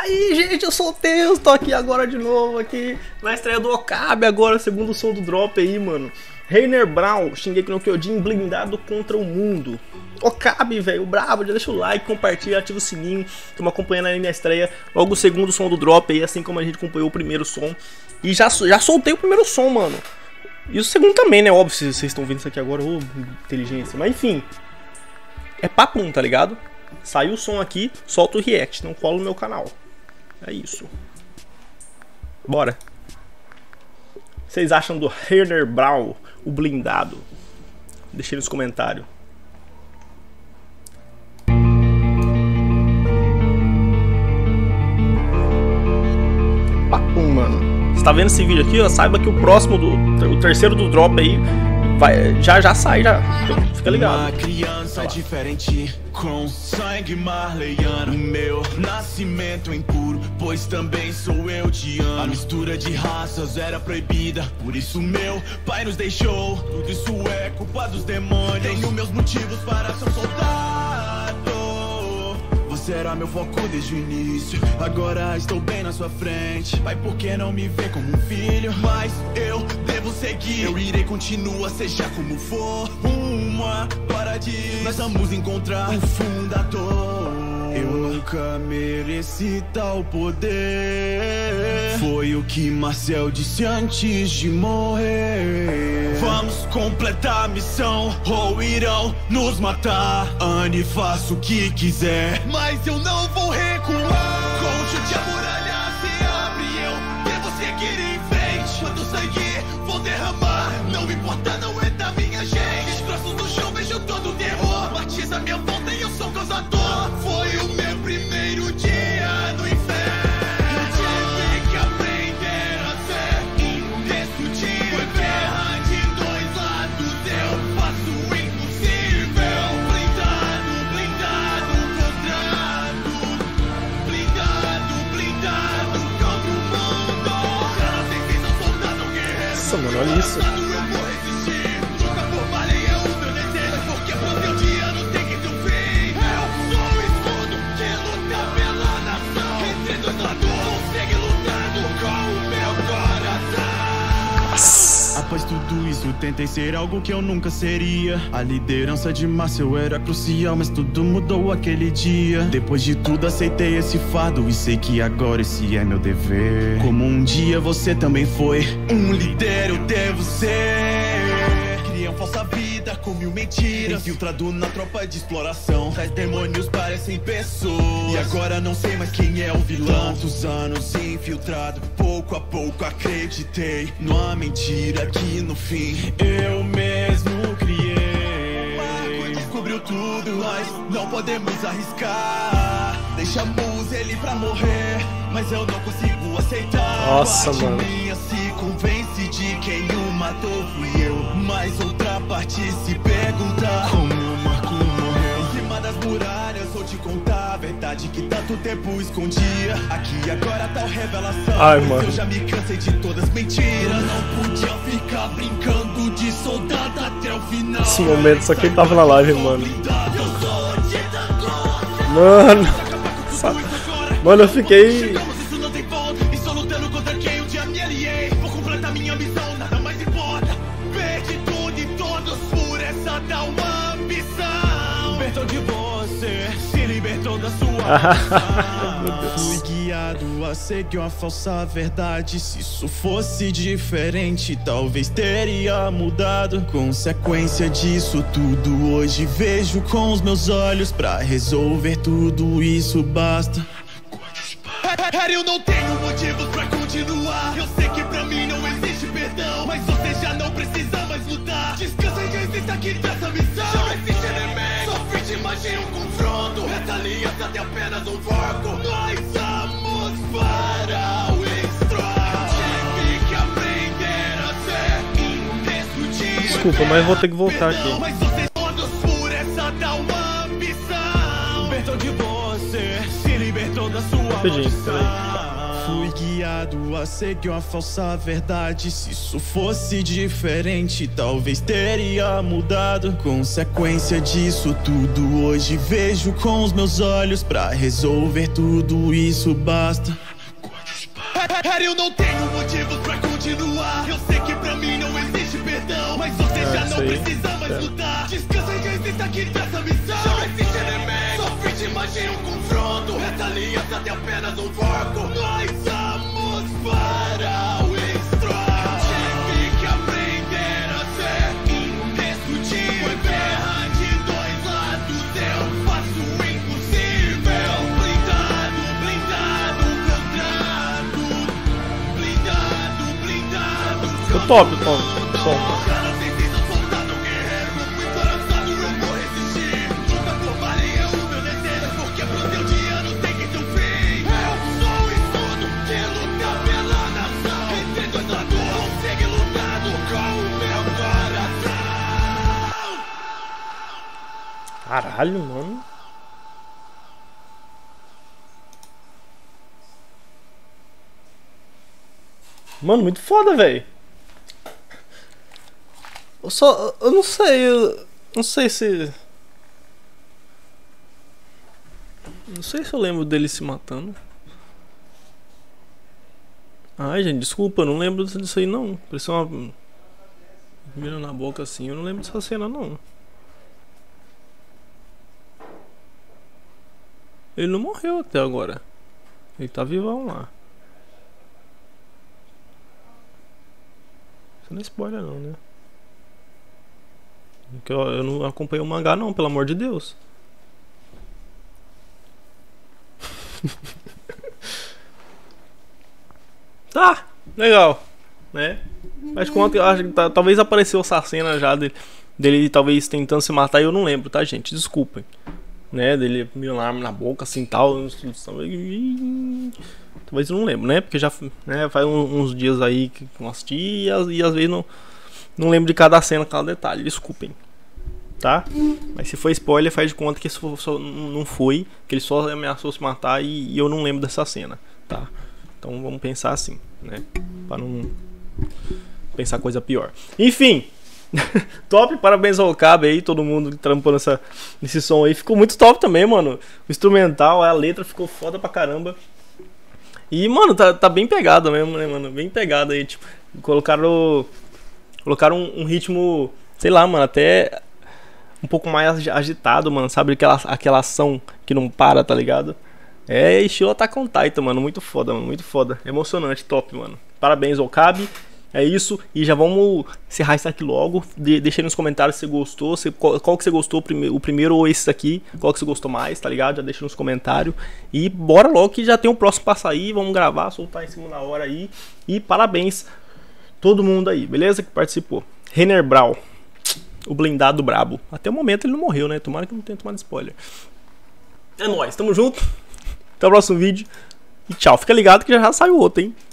aí, gente, eu sou o Teus, tô aqui agora de novo, aqui na estreia do Okabe agora, segundo som do drop aí, mano. Reiner Brawl, Shingeki no Kyojin, blindado contra o mundo. Okabe, velho, brabo, já deixa o like, compartilha, ativa o sininho. Estamos acompanhando aí na estreia, logo o segundo som do drop aí, assim como a gente acompanhou o primeiro som. E já soltei o primeiro som, mano. E o segundo também, né, óbvio, se vocês estão vendo isso aqui agora, ô, inteligência. Mas enfim, é papum, tá ligado? Saiu o som aqui, solta o react, não cola no meu canal. É isso. Bora. O que vocês acham do Reiner Brawl, o blindado? Deixei nos comentários. Papum, mano. Você tá vendo esse vídeo aqui, ó? Saiba que o próximo, o terceiro do drop aí, já sai, já. Fica ligado. Uma criança diferente, com sangue marleiano. Meu nascimento impuro, pois também sou eu te amo. A mistura de raças era proibida, por isso meu pai nos deixou. Tudo isso é culpa dos demônios. Tenho meus motivos para ser um soldado. Você era meu foco desde o início, agora estou bem na sua frente. Pai, por que não me vê como um filho? Mas eu devo seguir, eu irei continuar, seja como for. Uma para de nós vamos encontrar um fundador. Eu nunca mereci tal poder, foi o que Marcel disse antes de morrer. Vamos completar a missão, ou irão nos matar. Anne, faça o que quiser, mas eu não vou recuar. Conte de a muralha se abre, eu devo seguir em frente. Quando sangue vou derramar, não importa, não é da minha gente. Destroços no chão, vejo todo o terror. Batiza minha volta e eu sou causador. Foi o meu primeiro dia no inferno. Eu tive que aprender a ser indestrutível. Foi guerra de dois lados, eu faço o impossível. Blindado, blindado, contrado. Blindado, blindado, contra o mundo. Cara, sem fim, sou soldado guerreiro. Nossa, mano, olha isso. Eu vou resistir. Nunca formalei, é o meu desejo. Porque pro seu dia não tem que ter um fim. Eu sou o escudo que luta pela nação. Entre dois lados, segue lutando com o meu coração. Após tudo isso, tentei ser algo que eu nunca seria. A liderança de Marcel era crucial, mas tudo mudou aquele dia. Depois de tudo, aceitei esse fardo e sei que agora esse é meu dever. Como um dia você também foi um líder, eu devo ser. Criam falsa vida com mil mentiras, infiltrado na tropa de exploração. Tais demônios parecem pessoas, e agora não sei mais quem é o vilão. Tantos anos infiltrado, pouco a pouco acreditei numa mentira que no fim eu mesmo criei. Marco descobriu tudo, mas não podemos arriscar. Deixamos ele pra morrer, mas eu não consigo aceitar. Nossa, parte mano. minha se convence de quem o matou fui eu, mas outra parte se pergunta como o Marco morreu. Em cima das muralhas vou te contar a verdade que tanto tempo escondia. Aqui agora tá a revelação. Ai, Pois mano. eu já me cansei de todas as mentiras. Não podia ficar brincando de soldado até o final. Esse momento, só quem tava na live, mano. Eu sou o Titã. Mano. Mano, eu fiquei... Isso não tem volta. Estou lutando contra quem um dia me aliei. Vou completar minha missão, nada mais importa. Perdi tudo e todos por essa tal ambição. Libertou de você, se libertou da sua Meu Deus. Fui guiado a seguir uma falsa verdade. Se isso fosse diferente, talvez teria mudado. Consequência disso tudo, hoje vejo com os meus olhos. Pra resolver tudo isso basta. Eu não tenho motivos pra continuar. Eu sei que pra mim não existe perdão, mas você já não precisa mais lutar. Descansa e desista aqui dessa missão. Já não existe inimigo, sou vítima de um confronto. Essa aliança tem apenas um foco. Nós vamos para o Strong. Tive que aprender a ser indestrutível. Desculpa, mas eu vou ter que voltar aqui. Mas vocês todos por essa tal ambição. Libertou de você, se libertou da sua Rapidinho, maldição. Fui guiado a seguir uma falsa verdade. Se isso fosse diferente, talvez teria mudado. Consequência disso tudo, hoje vejo com os meus olhos. Pra resolver tudo isso basta. Eu não tenho motivos pra continuar. Eu sei que pra mim não existe perdão, mas você já não precisa mais lutar. Descansa e já existe aqui nessa missão. Já não existe inimigo, sofre de magia um confronto. Essa aliança tem apenas um foco. Nós vamos para o extrato. Tive que aprender a ser indestrutível. Foi guerra de dois lados, eu faço o impossível. Blindado, blindado, blindado. Ficou top, top. Caralho, mano. Mano, muito foda, velho. Eu não sei, não sei se eu lembro dele se matando. Ai, gente, desculpa, eu não lembro disso aí não. Parecia uma mira na boca assim, eu não lembro dessa cena não. Ele não morreu até agora. Ele tá vivão lá. Isso não é spoiler não, né? Porque eu não acompanhei o mangá não, pelo amor de Deus. Tá, legal, né? Mas conta, eu acho que talvez apareceu essa cena já dele talvez tentando se matar e eu não lembro, tá, gente? Desculpem. Né, dele meio arma na boca assim tal. Talvez eu não lembro, né? Porque já, né, faz uns dias aí que eu assisti e às vezes não lembro de cada cena, cada detalhe. Desculpem, tá? Mas se foi spoiler, faz de conta que isso não foi, que ele só ameaçou se matar e eu não lembro dessa cena, tá? Então vamos pensar assim, né? Pra não pensar coisa pior. Enfim. Top, parabéns ao Okabe aí, todo mundo trampando nesse som aí. Ficou muito top também, mano. O instrumental, a letra ficou foda pra caramba. E, mano, tá bem pegado mesmo, né, mano? Bem pegado aí, tipo, colocaram um ritmo, sei lá, mano, até um pouco mais agitado, mano. Sabe aquela ação que não para, tá ligado? É estilo Attack on Titan, mano. Muito foda, mano, muito foda. Emocionante, top, mano. Parabéns ao Okabe. É isso, e já vamos encerrar isso aqui logo. Deixa aí nos comentários se você gostou, qual que você gostou, o primeiro ou esse aqui, qual que você gostou mais, tá ligado? Já deixa nos comentários. E bora logo que já tem o próximo pra sair, vamos gravar, soltar em cima da hora aí. E parabéns todo mundo aí, beleza? Que participou. Reiner Braun, o blindado brabo. Até o momento ele não morreu, né? Tomara que não tenha tomado spoiler. É nóis, tamo junto. Até o próximo vídeo. E tchau, fica ligado que já saiu outro, hein?